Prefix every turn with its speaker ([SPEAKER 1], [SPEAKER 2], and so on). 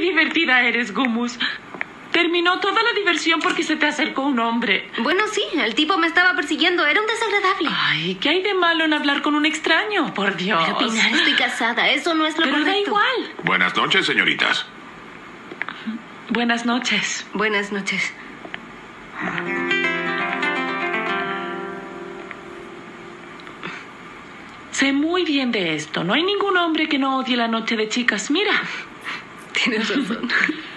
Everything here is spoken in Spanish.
[SPEAKER 1] divertida eres, Gumus. Terminó toda la diversión porque se te acercó un hombre.
[SPEAKER 2] Bueno, sí, el tipo me estaba persiguiendo. Era un desagradable.
[SPEAKER 1] Ay, ¿qué hay de malo en hablar con un extraño? Por Dios.
[SPEAKER 2] Pero, Pinar, estoy casada. Eso no es lo
[SPEAKER 1] Pero
[SPEAKER 2] correcto.
[SPEAKER 1] da igual.
[SPEAKER 3] Buenas noches, señoritas.
[SPEAKER 1] Buenas noches.
[SPEAKER 2] Buenas noches.
[SPEAKER 1] Sé muy bien de esto. No hay ningún hombre que no odie la noche de chicas. Mira.
[SPEAKER 2] Tienes razón.